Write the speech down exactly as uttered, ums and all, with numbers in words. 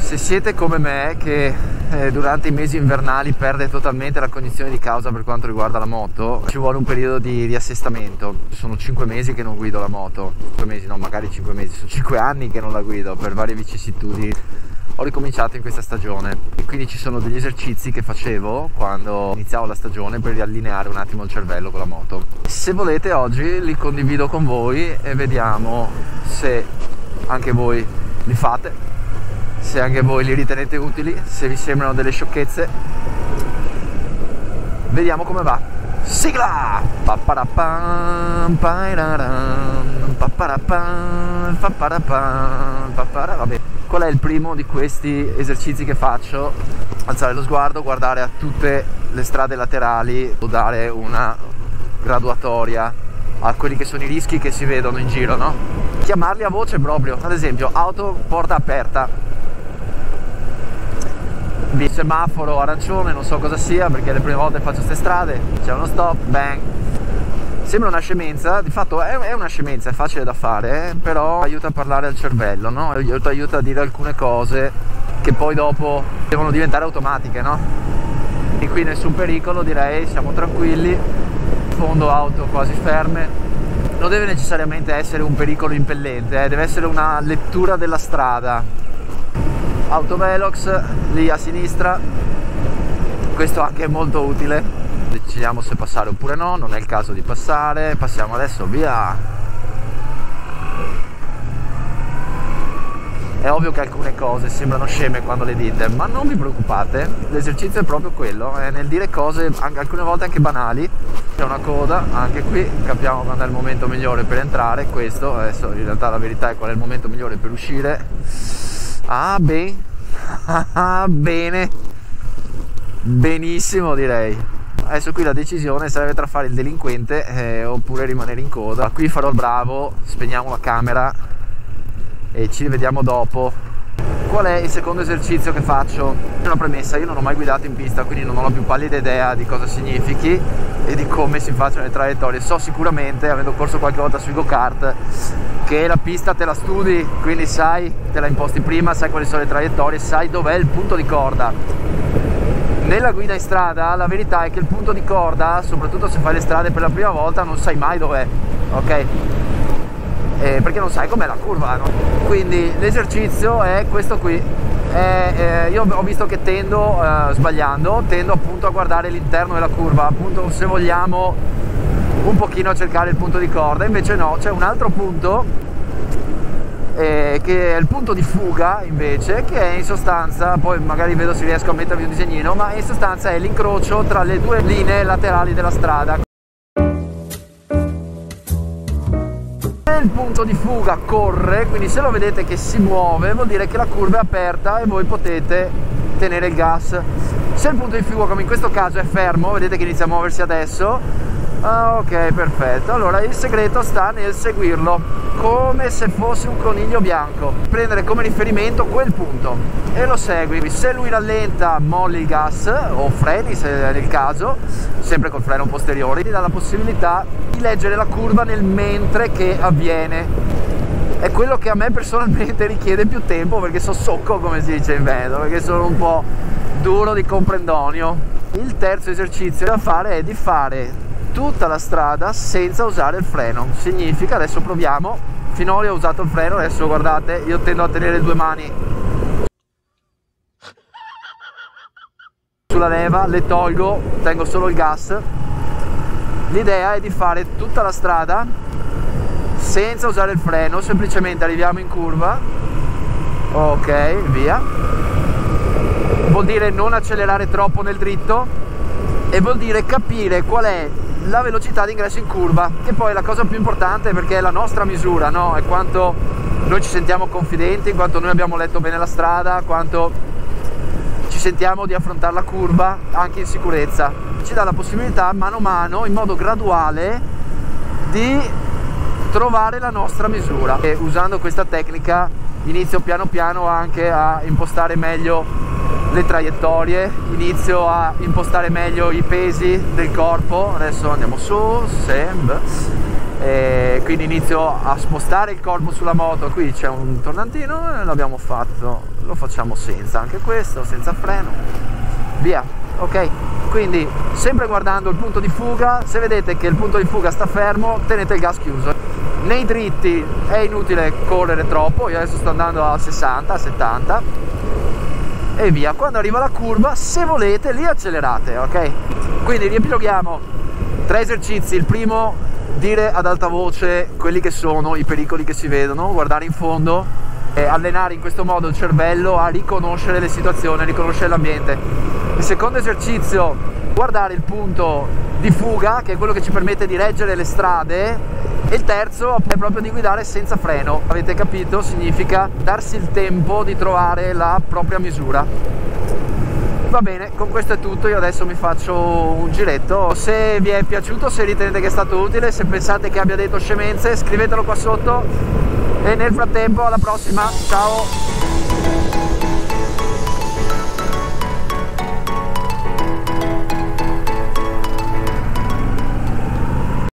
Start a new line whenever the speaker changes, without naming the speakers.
Se siete come me che eh, durante i mesi invernali perde totalmente la cognizione di causa per quanto riguarda la moto, ci vuole un periodo di riassestamento. Sono cinque mesi che non guido la moto, cinque mesi no, magari cinque mesi, sono cinque anni che non la guido per varie vicissitudini. Ho ricominciato in questa stagione e quindi ci sono degli esercizi che facevo quando iniziavo la stagione per riallineare un attimo il cervello con la moto. Se volete oggi li condivido con voi e vediamo se anche voi li fate, se anche voi li ritenete utili, se vi sembrano delle sciocchezze. Vediamo come va. Sigla! Paparapam, pairaram, paparapam, paparapam, papara. Vabbè. Qual è il primo di questi esercizi che faccio? Alzare lo sguardo, guardare a tutte le strade laterali, dare una graduatoria a quelli che sono i rischi che si vedono in giro, no? Chiamarli a voce proprio, ad esempio auto porta aperta, semaforo arancione, non so cosa sia perché le prime volte faccio queste strade, c'è uno stop, bang. Sembra una scemenza, di fatto è una scemenza, è facile da fare, eh? Però aiuta a parlare al cervello, no? Aiuta, aiuta a dire alcune cose che poi dopo devono diventare automatiche, no? E qui nessun pericolo, direi, siamo tranquilli, fondo auto quasi ferme. Non deve necessariamente essere un pericolo impellente, eh? Deve essere una lettura della strada. Autovelox, lì a sinistra, questo anche è molto utile. Decidiamo se passare oppure no, non è il caso di passare, passiamo adesso, via. È ovvio che alcune cose sembrano sceme quando le dite, ma non vi preoccupate, l'esercizio è proprio quello, è nel dire cose anche, alcune volte anche banali. C'è una coda, anche qui capiamo quando è il momento migliore per entrare, questo, adesso in realtà la verità è qual è il momento migliore per uscire. Ah beh, ah bene, benissimo direi. Adesso qui la decisione sarebbe tra fare il delinquente eh, oppure rimanere in coda. Qui farò il bravo, spegniamo la camera e ci rivediamo dopo. Qual è il secondo esercizio che faccio? Una premessa, io non ho mai guidato in pista, quindi non ho la più pallida idea di cosa significhi e di come si facciano le traiettorie. So sicuramente, avendo corso qualche volta sui go-kart, che la pista te la studi, quindi sai, te la imposti prima, sai quali sono le traiettorie, sai dov'è il punto di corda. Nella guida in strada la verità è che il punto di corda, soprattutto se fai le strade per la prima volta, non sai mai dov'è, ok? Eh, perché non sai com'è la curva, no? Quindi l'esercizio è questo qui. Eh, eh, io ho visto che tendo, eh, sbagliando, tendo appunto a guardare l'interno della curva, appunto se vogliamo un pochino a cercare il punto di corda, invece no, c'è un altro punto Eh, che è il punto di fuga invece, che è in sostanza, poi magari vedo se riesco a mettervi un disegnino, ma in sostanza è l'incrocio tra le due linee laterali della strada. Il punto di fuga corre, quindi se lo vedete che si muove vuol dire che la curva è aperta e voi potete tenere il gas. Se il punto di fuga, come in questo caso, è fermo, vedete che inizia a muoversi adesso. Ah, ok, perfetto. Allora il segreto sta nel seguirlo come se fosse un coniglio bianco, prendere come riferimento quel punto e lo segui. Se lui rallenta, molli il gas o freni se è il caso, sempre col freno posteriore, ti dà la possibilità di leggere la curva nel mentre che avviene. È quello che a me personalmente richiede più tempo, perché so socco, come si dice in veneto, perché sono un po' duro di comprendonio. Il terzo esercizio da fare è di fare tutta la strada senza usare il freno. Significa, adesso proviamo, finora ho usato il freno, adesso guardate, io tendo a tenere le due mani sulla leva, le tolgo, tengo solo il gas. L'idea è di fare tutta la strada senza usare il freno, semplicemente arriviamo in curva, ok, via. Vuol dire non accelerare troppo nel dritto e vuol dire capire qual è la velocità di ingresso in curva, che poi è la cosa più importante, perché è la nostra misura, no? È quanto noi ci sentiamo confidenti, quanto noi abbiamo letto bene la strada, quanto ci sentiamo di affrontare la curva anche in sicurezza. Ci dà la possibilità mano a mano, in modo graduale, di trovare la nostra misura, e usando questa tecnica inizio piano piano anche a impostare meglio le traiettorie, inizio a impostare meglio i pesi del corpo. Adesso andiamo su, sem, e quindi inizio a spostare il corpo sulla moto. Qui c'è un tornantino e l'abbiamo fatto, lo facciamo senza anche questo, senza freno, via. Ok, quindi sempre guardando il punto di fuga, se vedete che il punto di fuga sta fermo tenete il gas chiuso. Nei dritti è inutile correre troppo, io adesso sto andando a sessanta, settanta e via. Quando arriva la curva, se volete, lì accelerate, ok? Quindi riepiloghiamo tre esercizi. Il primo, dire ad alta voce quelli che sono i pericoli che si vedono, guardare in fondo e allenare in questo modo il cervello a riconoscere le situazioni, a riconoscere l'ambiente. Il secondo esercizio, guardare il punto di fuga, che è quello che ci permette di reggere le strade. E il terzo è proprio di guidare senza freno. Avete capito? Significa darsi il tempo di trovare la propria misura. Va bene, con questo è tutto. Io adesso mi faccio un giretto. Se vi è piaciuto, se ritenete che è stato utile, se pensate che abbia detto scemenze, scrivetelo qua sotto. E nel frattempo, alla prossima, ciao!